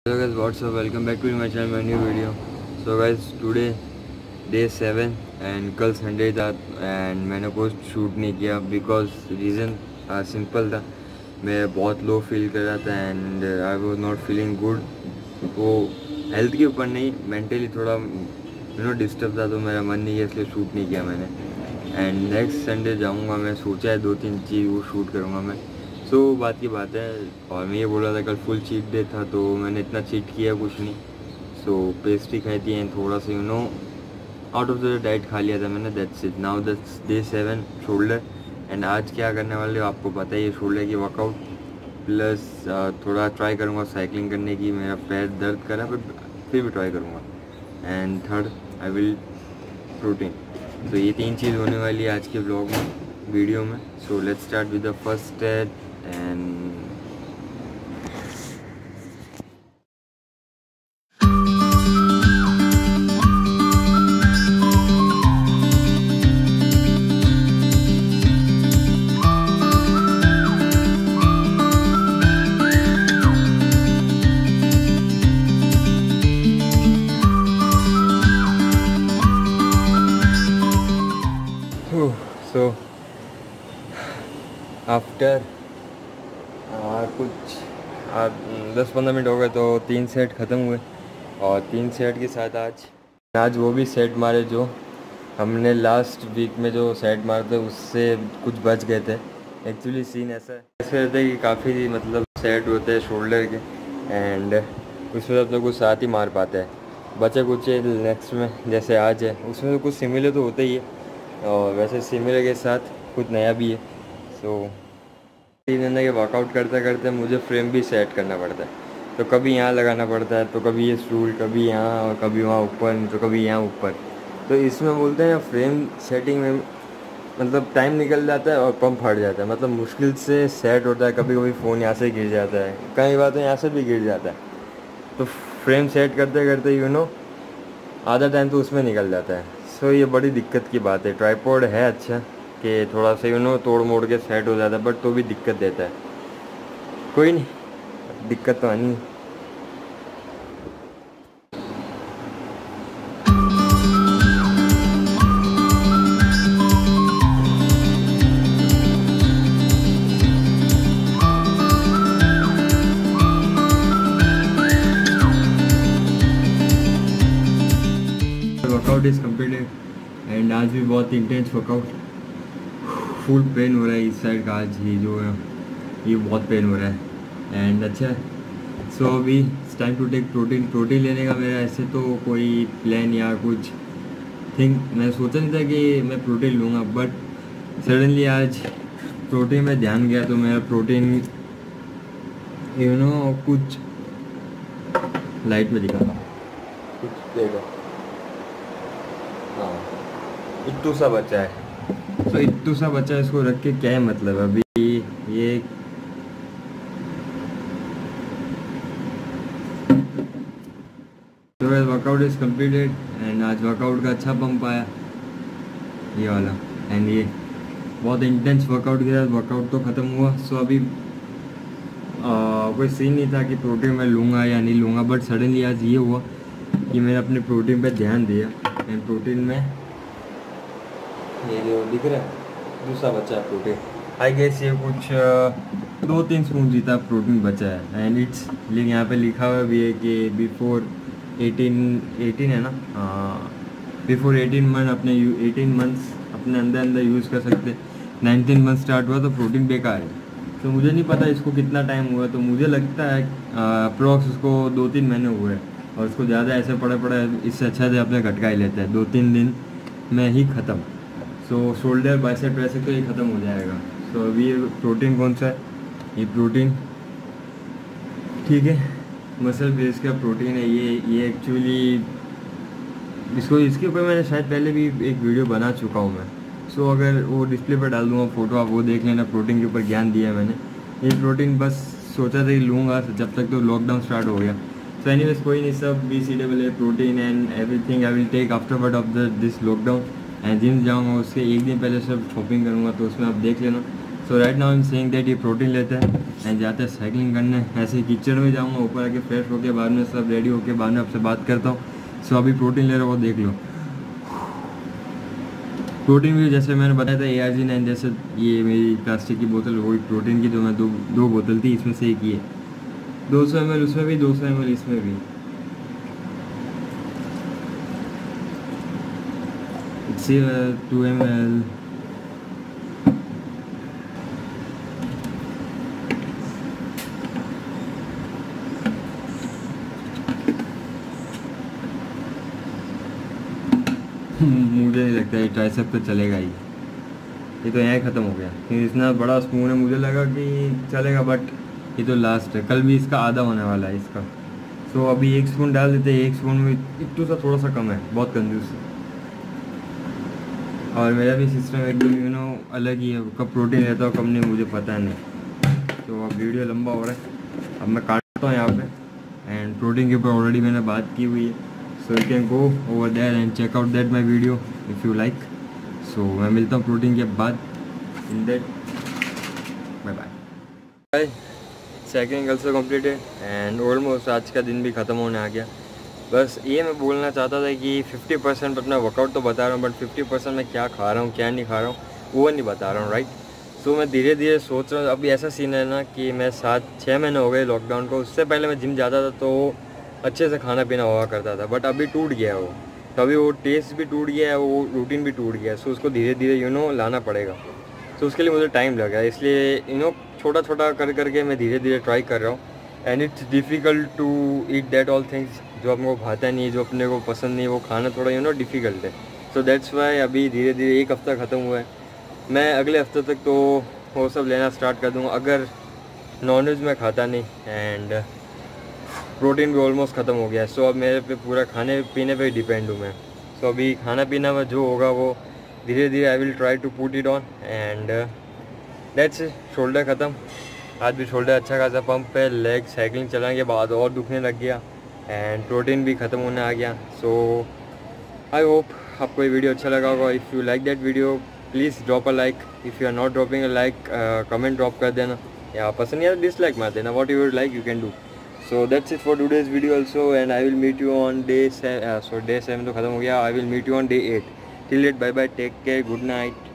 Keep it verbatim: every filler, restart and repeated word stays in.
Hello guys, what's up? Welcome back to my channel, my new video. So guys, today day seven and कल Sunday था and मैंने कुछ shoot नहीं किया because reason simple था। मैं बहुत लो फील कर रहा था and I was not feeling good. वो हेल्थ के ऊपर नहीं, मेंटली थोड़ा यू नो डिस्टर्ब था, तो मेरा मन नहीं है, इसलिए शूट नहीं किया मैंने। एंड नेक्स्ट संडे जाऊँगा, मैं सोचा है दो तीन चीज़ वो शूट करूँगा मैं। सो so, बात की बात है। और मैं ये बोल रहा था कल फुल चीट डे था, तो मैंने इतना चीट किया कुछ नहीं। सो so, पेस्ट्री खाई थी एंड थोड़ा सा you know out of the diet खा लिया था मैंने। That's it. Now that's day seven shoulder. And आज क्या करने वाले हो आपको पता ही है, शोल्डर की वर्कआउट प्लस थोड़ा ट्राई करूँगा साइकिलिंग करने की। मेरा पैर दर्द कर रहा है बट फिर भी ट्राई करूँगा। And third I will protein. तो ये तीन चीज़ होने वाली है आज के ब्लॉग में, वीडियो में। So let's start with the first step and so after कुछ दस पंद्रह मिनट हो गए तो तीन सेट ख़त्म हुए। और तीन सेट के साथ आज आज वो भी सेट मारे जो हमने लास्ट वीक में जो सेट मारे थे उससे कुछ बच गए थे। एक्चुअली सीन ऐसा है ऐसे रहता है कि काफ़ी मतलब सेट होते हैं शोल्डर के एंड उसमें सब लोग कुछ साथ ही मार पाते हैं। बचे कुछ नेक्स्ट में जैसे आज है उसमें तो कुछ सिमिलर तो होते ही है और वैसे सिमिलर के साथ कुछ नया भी है। सो तीन महीने के वर्कआउट करते करते मुझे फ्रेम भी सेट करना पड़ता है। तो कभी यहाँ लगाना पड़ता है, तो कभी ये स्टूल, कभी यहाँ और कभी वहाँ ऊपर, तो कभी यहाँ ऊपर। तो इसमें बोलते हैं फ्रेम सेटिंग में मतलब टाइम निकल जाता है और पंप फट जाता है, मतलब मुश्किल से सेट होता है। कभी कभी फ़ोन यहाँ से गिर जाता है, कई बार तो यहाँ से भी गिर जाता है। तो फ्रेम सेट करते करते यू नो आधा टाइम तो उसमें निकल जाता है। सो so, ये बड़ी दिक्कत की बात है। ट्राइपॉड है अच्छा कि थोड़ा सा यू नो तोड़ मोड़ के सेट हो जाता है, बट तो भी दिक्कत देता है। कोई नहीं, दिक्कत तो आनी। वर्कआउट इज़ कम्प्लीटेड एंड आज भी बहुत इंटेंस वर्कआउट। फुल पेन हो रहा है इस साइड का, आज ये जो है ये बहुत पेन हो रहा है एंड अच्छा है। सो अभी it's time to take protein. Protein लेने का मेरा ऐसे तो कोई प्लान या कुछ थिंक मैं सोचा नहीं था कि मैं प्रोटीन लूँगा, बट सडनली आज प्रोटीन में ध्यान गया तो मेरा प्रोटीन यू नो कुछ लाइट में दिखा था, कुछ देखो हाँ इट्टू सा बचा है। तो इट्टू सा बचा है, इसको रख के क्या है मतलब। अभी ये तो वर्कआउट इज कम्प्लीटेड एंड आज वर्कआउट का अच्छा पंप आया ये वाला एंड ये बहुत इंटेंस वर्कआउट के साथ वर्कआउट तो ख़त्म हुआ। सो अभी आ, कोई सीन नहीं था कि प्रोटीन मैं लूँगा या नहीं लूँगा, बट सडनली आज ये हुआ कि मैंने अपने प्रोटीन पे ध्यान दिया एंड प्रोटीन में ये जो दिख रहा है दूसरा बचा है प्रोटीन। आई गेस ये कुछ दो तीन स्पून जीता प्रोटीन बचा है एंड इट्स लेकिन यहाँ पे लिखा हुआ भी है कि बिफोर एटीन एटीन है ना, बिफोर एटीन मंथ अपने एटीन मंथ्स अपने अंदर अंदर यूज़ कर सकते। नाइनटीन मंथ स्टार्ट हुआ तो प्रोटीन बेकार है। तो मुझे नहीं पता इसको कितना टाइम हुआ, तो मुझे लगता है अप्रॉक्स उसको दो तीन महीने हुए और उसको ज़्यादा ऐसे पड़े पड़े इससे अच्छा से अपने घटका ही लेते हैं, दो तीन दिन में ही ख़त्म। सो शोल्डर बाइसेप ट्राइसेप तो ये ख़त्म हो जाएगा। सो so, अभी ये प्रोटीन कौन सा है, ये प्रोटीन ठीक है मसल बेस का प्रोटीन है ये ये एक्चुअली इसको इसके ऊपर मैंने शायद पहले भी एक वीडियो बना चुका हूँ मैं। सो so, अगर वो डिस्प्ले पर डाल दूँगा फ़ोटो, आप वो देख लेना। प्रोटीन के ऊपर ज्ञान दिया है मैंने। ये प्रोटीन बस सोचा था कि लूँगा जब तक तो लॉकडाउन स्टार्ट हो गया। सो एनीवेज कोई नहीं, सब B C double A protein and everything I will take afterward of the this lockdown and gym जाऊँगा उसके एक दिन पहले सब शॉपिंग करूँगा, तो उसमें आप देख लेना। So right now I am saying that ये प्रोटीन लेते हैं एंड जाते हैं साइकिलिंग करने। ऐसे ही कीचड़ में जाऊँगा, ऊपर आके फ्रेश होके बाद में सब रेडी होके बाद में आपसे बात करता हूँ। सो अभी प्रोटीन ले रहा हूँ, देख लो। प्रोटीन भी जैसे मैंने बताया था ए आर जी नाइन, जैसे ये मेरी प्लास्टिक की बोतल वही प्रोटीन की, जो मैं दो दो बोतल थी, इसमें से एक ये दो सौ एम एल उसमें भी, दो सौ एम एल इसमें भी। टू एम एल मुझे नहीं लगता ये ट्राइसेप तो चलेगा ही, ये तो यहाँ ख़त्म हो गया। क्योंकि इतना बड़ा स्पून है, मुझे लगा कि चलेगा, बट ये तो लास्ट है, कल भी इसका आधा होने वाला है इसका। सो अभी एक स्पून डाल देते हैं, एक स्पून में इतना सा थोड़ा सा कम है, बहुत कंजूस है। और मेरा भी सिस्टम एकदम यू नो अलग ही है, कब प्रोटीन लेता हूँ कब नहीं मुझे पता नहीं। तो अब वीडियो लंबा हो रहा है, अब मैं काटता हूँ यहाँ पे। एंड प्रोटीन के ऊपर ऑलरेडी मैंने बात की हुई है, so you can go over there and check out that my video if you like. So मैं मिलता हूँ प्रोटीन के बाद in that, bye bye. Second also completed and almost आज का दिन भी ख़त्म होने आ गया। बस ये मैं बोलना चाहता था कि फिफ्टी परसेंट अपना वर्कआउट तो बता रहा हूँ, बट फिफ्टी परसेंट मैं क्या खा रहा हूँ क्या नहीं खा रहा हूँ वो नहीं बता रहा हूँ, राइट। सो मैं धीरे धीरे सोच रहा हूँ। अभी ऐसा सीन है ना कि मैं सात छः महीने हो गए लॉकडाउन को, उससे पहले मैं जिम जाता था तो अच्छे से खाना पीना हुआ करता था, बट अभी टूट गया है वो। तो अभी वो टेस्ट भी टूट गया है, वो रूटीन भी टूट गया है। सो उसको धीरे धीरे यू नो लाना पड़ेगा। तो उसके लिए मुझे टाइम लगा, इसलिए यू नो छोटा छोटा कर करके मैं धीरे धीरे ट्राई कर रहा हूँ। And it's difficult to eat that all things जो अपने को भाता नहीं है, जो अपने को पसंद नहीं है, वो खाना थोड़ा यू नो डिफ़िकल्ट है। सो दैट्स वाई अभी धीरे धीरे एक हफ़्ता ख़त्म हुआ है, मैं अगले हफ्ते तक तो वो सब लेना स्टार्ट कर दूँगा। अगर नॉनवेज में खाता नहीं एंड प्रोटीन भी ऑलमोस्ट ख़त्म हो गया है, सो अब मेरे पे पूरा खाने पीने पे डिपेंड हूँ मैं। सो अभी खाना पीना में जो होगा वो धीरे धीरे I will try to put it on and that's. Shoulder ख़त्म, आज भी शोल्डर अच्छा खासा पंप पे, लेग साइकिलिंग चलाने के बाद और दुखने लग गया एंड प्रोटीन भी ख़त्म होने आ गया। सो आई होप आपको ये वीडियो अच्छा लगा होगा। If you like that video please drop a like, if you are not dropping a like comment drop कर देना, या पसंद या डिसलाइक मार देना, what you would like you can do. So that's it for today's video also, and I will meet you on day seven. Uh, so day seven तो ख़त्म हो गया, I will meet you on day eight. Till it, bye bye, take care, good night.